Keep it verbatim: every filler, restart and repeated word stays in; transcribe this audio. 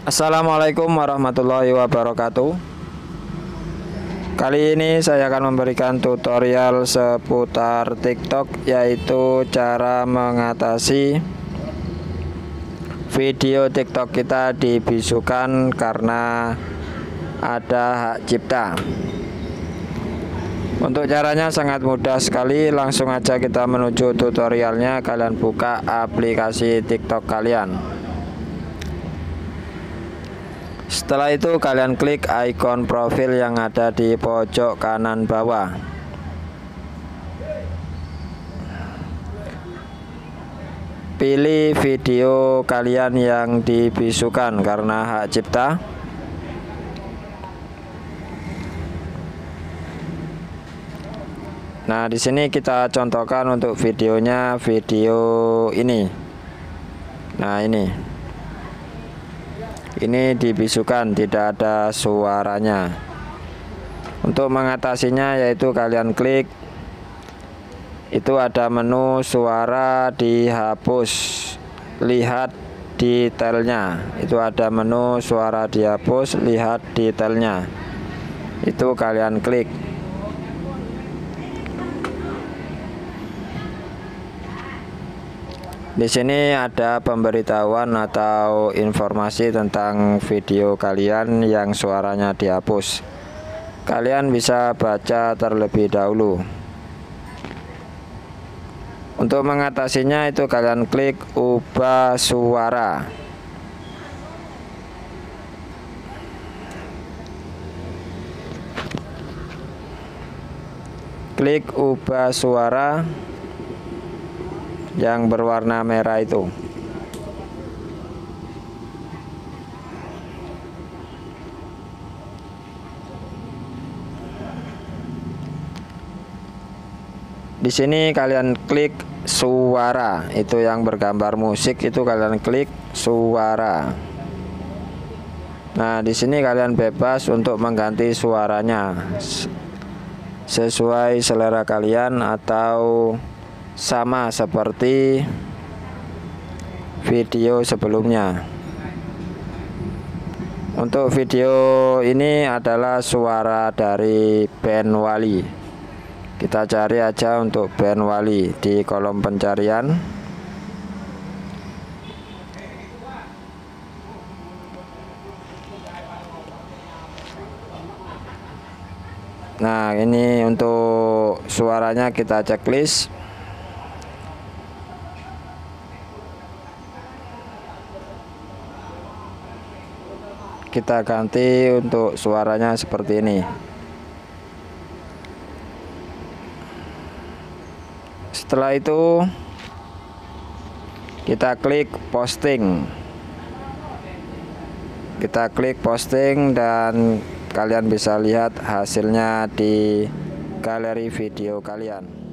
Assalamualaikum warahmatullahi wabarakatuh. Kali ini saya akan memberikan tutorial seputar TikTok, yaitu cara mengatasi video TikTok kita dibisukan karena ada hak cipta. Untuk caranya sangat mudah sekali, langsung aja kita menuju tutorialnya. Kalian buka aplikasi TikTok kalian. Setelah itu kalian klik icon profil yang ada di pojok kanan bawah. Pilih video kalian yang dibisukan karena hak cipta. Nah, di sini kita contohkan untuk videonya, video ini. Nah, ini. Ini dibisukan, tidak ada suaranya. Untuk mengatasinya yaitu kalian klik, itu ada menu suara dihapus, lihat detailnya. Itu ada menu suara dihapus, lihat detailnya. Itu kalian klik. Di sini ada pemberitahuan atau informasi tentang video kalian yang suaranya dihapus. Kalian bisa baca terlebih dahulu. Untuk mengatasinya itu kalian klik ubah suara. Klik ubah suara yang berwarna merah itu. Di sini kalian klik suara, itu yang bergambar musik, itu kalian klik suara. Nah, di sini kalian bebas untuk mengganti suaranya sesuai selera kalian atau sama seperti video sebelumnya. Untuk video ini adalah suara dari band Wali. Kita cari aja untuk band Wali di kolom pencarian. Nah, ini untuk suaranya kita checklist. Kita ganti untuk suaranya seperti ini. Setelah itu kita klik posting. Kita klik posting dan kalian bisa lihat hasilnya di galeri video kalian.